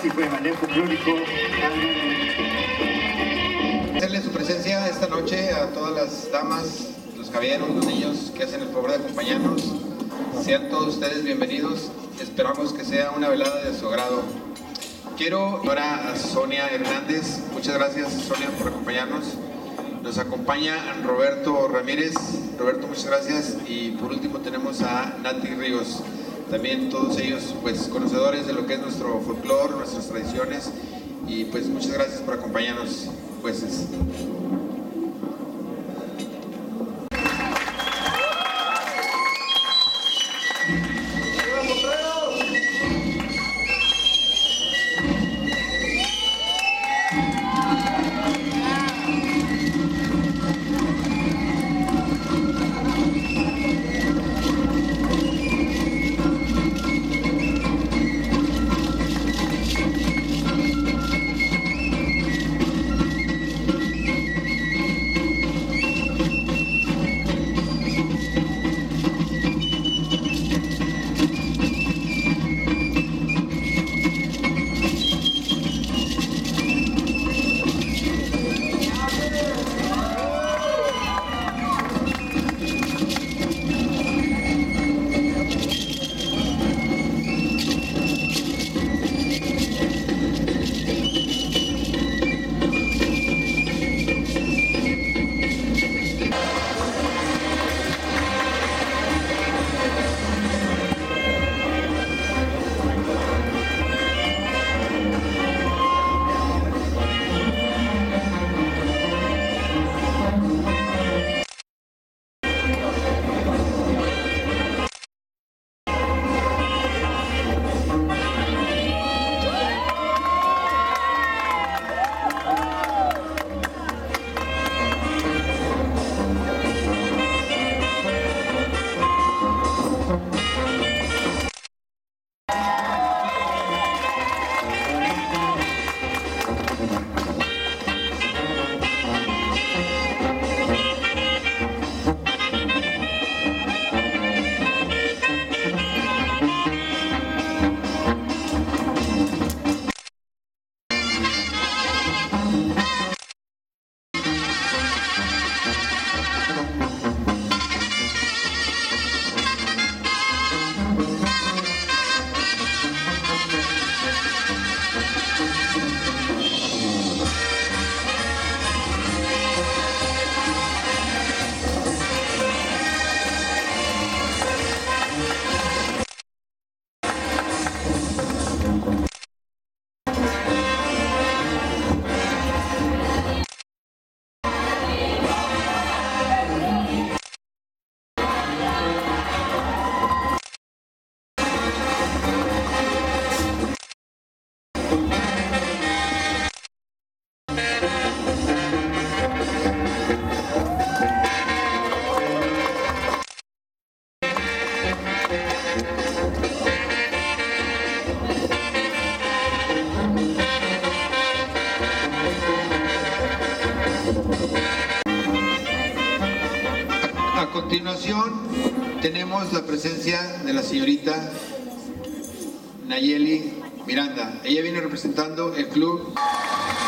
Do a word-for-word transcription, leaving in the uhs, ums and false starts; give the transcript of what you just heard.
básico de manejo público. Agradecerle su presencia esta noche a todas las damas, los caballeros, los niños que hacen el favor de acompañarnos. Sean todos ustedes bienvenidos. Esperamos que sea una velada de su agrado. Quiero ahora a Sonia Hernández. Muchas gracias, Sonia, por acompañarnos. Nos acompaña Roberto Ramírez. Roberto, muchas gracias. Y por último tenemos a Nati Ríos. También todos ellos pues conocedores de lo que es nuestro folclore, nuestras tradiciones. Y pues muchas gracias por acompañarnos, jueces. A continuación tenemos la presencia de la señorita Nayeli Miranda. Ella viene representando el club